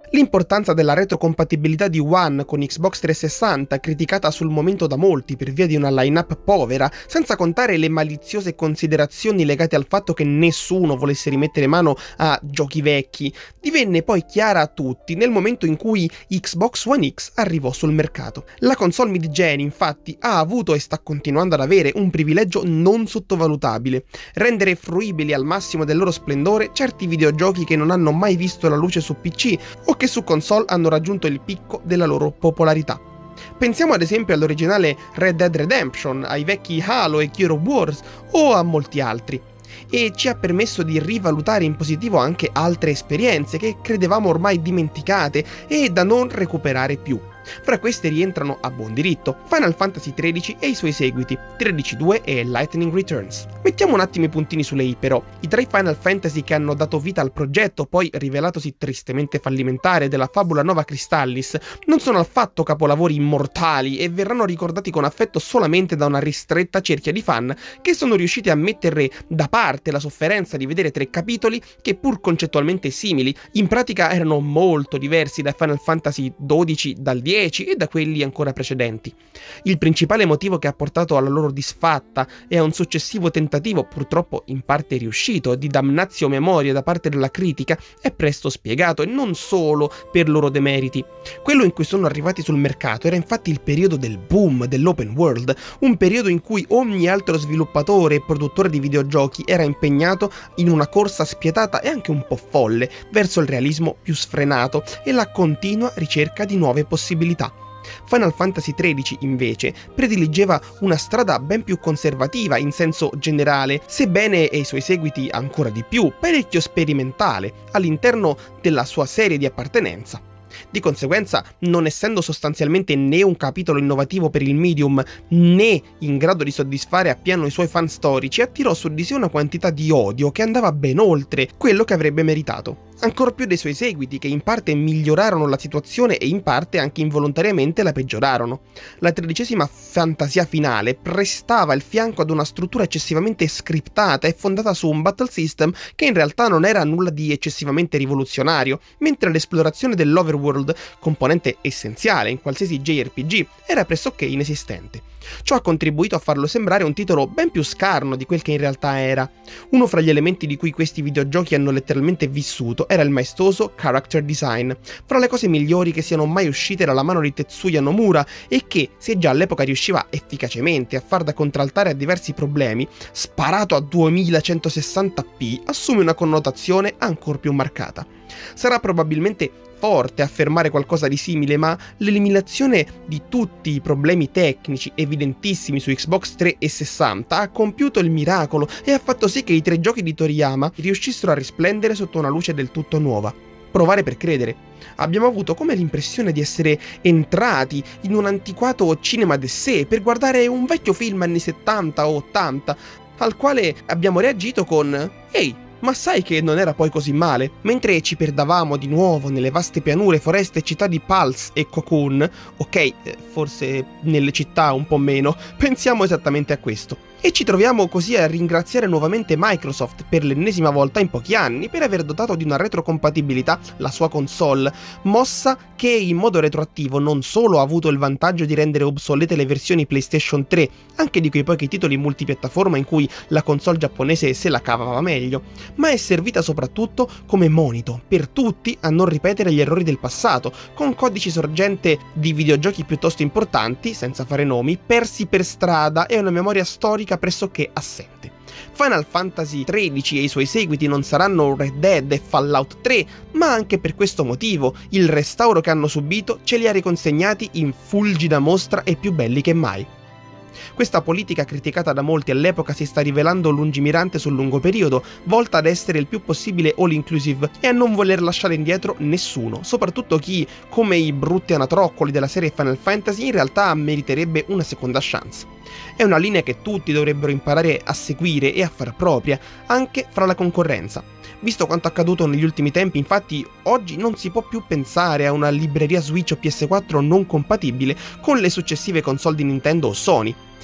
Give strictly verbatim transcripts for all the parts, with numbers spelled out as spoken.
L'importanza della retrocompatibilità di One con Xbox trecentosessanta, criticata sul momento da molti per via di una line-up povera, senza contare le maliziose considerazioni legate al fatto che nessuno volesse rimettere mano a giochi vecchi, divenne poi chiara a tutti nel momento in cui Xbox One X arrivò sul mercato. La console mid-gen, infatti, ha avuto e sta continuando ad avere un privilegio non sottovalutabile: rendere fruibili al massimo del loro splendore certi videogiochi che non hanno mai visto la luce su P C o che su console hanno raggiunto il picco della loro popolarità. Pensiamo ad esempio all'originale Red Dead Redemption, ai vecchi Halo e Gears of War o a molti altri. E ci ha permesso di rivalutare in positivo anche altre esperienze che credevamo ormai dimenticate e da non recuperare più. Fra queste rientrano a buon diritto Final Fantasy tredici e i suoi seguiti, tredici due e Lightning Returns. Mettiamo un attimo i puntini sulle i però. I tre Final Fantasy che hanno dato vita al progetto, poi rivelatosi tristemente fallimentare, della Fabula Nova Crystallis, non sono affatto capolavori immortali e verranno ricordati con affetto solamente da una ristretta cerchia di fan che sono riusciti a mettere da parte la sofferenza di vedere tre capitoli che, pur concettualmente simili, in pratica erano molto diversi dai Final Fantasy dodici dal dieci e da quelli ancora precedenti. Il principale motivo che ha portato alla loro disfatta e a un successivo tentativo, purtroppo in parte riuscito, di damnatio memoria da parte della critica è presto spiegato, e non solo per loro demeriti. Quello in cui sono arrivati sul mercato era infatti il periodo del boom dell'open world, un periodo in cui ogni altro sviluppatore e produttore di videogiochi era impegnato in una corsa spietata e anche un po' folle verso il realismo più sfrenato e la continua ricerca di nuove possibilità. Final Fantasy tredici, invece, prediligeva una strada ben più conservativa in senso generale, sebbene, e i suoi seguiti ancora di più, parecchio sperimentale all'interno della sua serie di appartenenza. Di conseguenza, non essendo sostanzialmente né un capitolo innovativo per il medium né in grado di soddisfare appieno i suoi fan storici, attirò su di sé una quantità di odio che andava ben oltre quello che avrebbe meritato. Ancor più dei suoi seguiti, che in parte migliorarono la situazione e in parte anche involontariamente la peggiorarono. La tredicesima fantasia finale prestava il fianco ad una struttura eccessivamente scriptata e fondata su un battle system che in realtà non era nulla di eccessivamente rivoluzionario, mentre l'esplorazione dell'overworld, componente essenziale in qualsiasi J R P G, era pressoché inesistente. Ciò ha contribuito a farlo sembrare un titolo ben più scarno di quel che in realtà era. Uno fra gli elementi di cui questi videogiochi hanno letteralmente vissuto era il maestoso character design, fra le cose migliori che siano mai uscite dalla mano di Tetsuya Nomura, e che, se già all'epoca riusciva efficacemente a far da contraltare a diversi problemi, sparato a duemilacentosessanta p assume una connotazione ancor più marcata. Sarà probabilmente forte affermare qualcosa di simile, ma l'eliminazione di tutti i problemi tecnici evidentissimi su Xbox trecentosessanta ha compiuto il miracolo e ha fatto sì che i tre giochi di Toriyama riuscissero a risplendere sotto una luce del tutto nuova. Provare per credere. Abbiamo avuto come l'impressione di essere entrati in un antiquato cinema d'essè per guardare un vecchio film anni settanta o ottanta, al quale abbiamo reagito con «Ehi, ma sai che non era poi così male?» Mentre ci perdavamo di nuovo nelle vaste pianure, foreste e città di Pulse e Cocoon, ok, forse nelle città un po' meno, pensiamo esattamente a questo. E ci troviamo così a ringraziare nuovamente Microsoft per l'ennesima volta in pochi anni per aver dotato di una retrocompatibilità la sua console, mossa che in modo retroattivo non solo ha avuto il vantaggio di rendere obsolete le versioni PlayStation tre, anche di quei pochi titoli multipiattaforma in cui la console giapponese se la cavava meglio, ma è servita soprattutto come monito per tutti a non ripetere gli errori del passato, con codici sorgente di videogiochi piuttosto importanti, senza fare nomi, persi per strada e una memoria storica pressoché assente. Final Fantasy tredici e i suoi seguiti non saranno Red Dead e Fallout tre, ma anche per questo motivo il restauro che hanno subito ce li ha riconsegnati in fulgida mostra e più belli che mai. Questa politica, criticata da molti all'epoca, si sta rivelando lungimirante sul lungo periodo, volta ad essere il più possibile all-inclusive e a non voler lasciare indietro nessuno, soprattutto chi, come i brutti anatroccoli della serie Final Fantasy, in realtà meriterebbe una seconda chance. È una linea che tutti dovrebbero imparare a seguire e a far propria, anche fra la concorrenza. Visto quanto accaduto negli ultimi tempi, infatti, oggi non si può più pensare a una libreria Switch o P S quattro non compatibile con le successive console di Nintendo o Sony.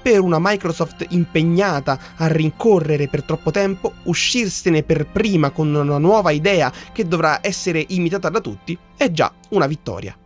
Per una Microsoft impegnata a rincorrere per troppo tempo, uscirsene per prima con una nuova idea che dovrà essere imitata da tutti è già una vittoria.